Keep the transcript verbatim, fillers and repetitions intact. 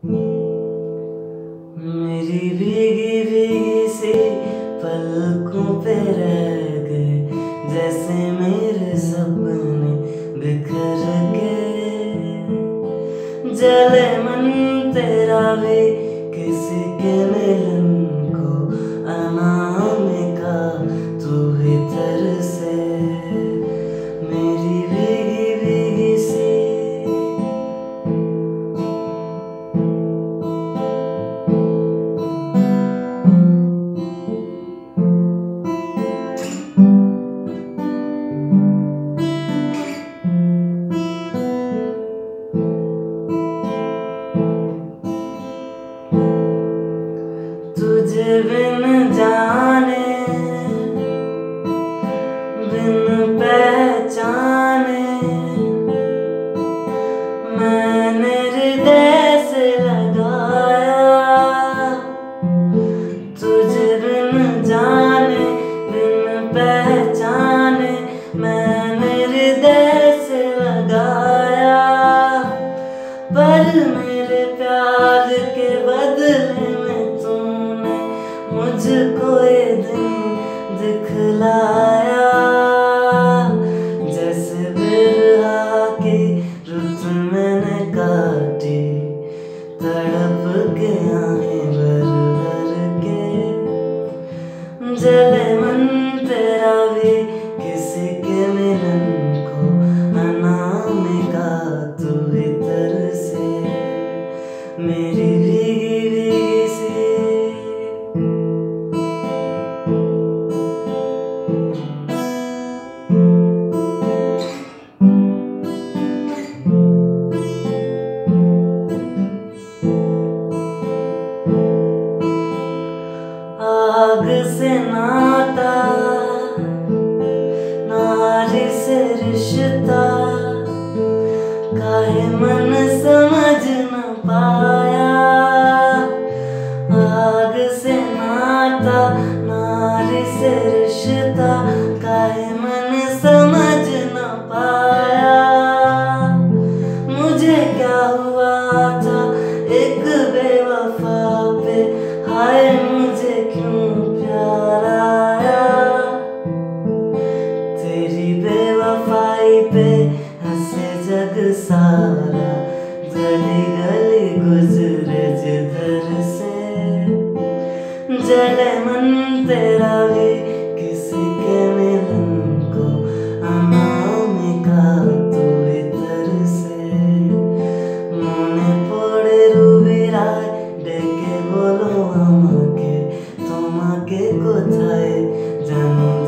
मेरी भीगी भीगी सी पलकों पे रह गए, जैसे मेरे सपने बिखर के। जले मन तेरा भी किसी के मिलन को, अनामिका तू ही तरसे। मेरी भीगी भीगी सी तुझे बिन जाने बिन पहचाने मैंने हृदय से लगाया। तुझे बिन जाने बिन पहचाने मैंने हृदय से लगाया। पर मेरे प्यार के बदले में तूने मुझको ये दिन दिखलाया। जैसे बिरहा की रुत मैंने काटी, तड़प के आएं भर भर के। जले मन तेरा भी किसी के मिलन को, अनामिका तू ही तरसे। मेरी भीगी भीगी सी आग से नाता, नारी से रिश्ता, काहे मन समझ न पाया। आग से नाता, नारी से रिश्ता, काहे मन समझ न पाया। मुझे क्या हुआ था एक बेवफा पे, हाय मुझे क्यों प्यार आया। तेरी बेवफाई पे हंसे जग सारा, गली गली गुजरे जिधर से। जले मन तेरा भी किसी के मिलन को, अनामिका तू ही तरसे। মনে পড়ে রুবিরায় ডেকে বলো আমাকে, তোমাকে কোথায় জানো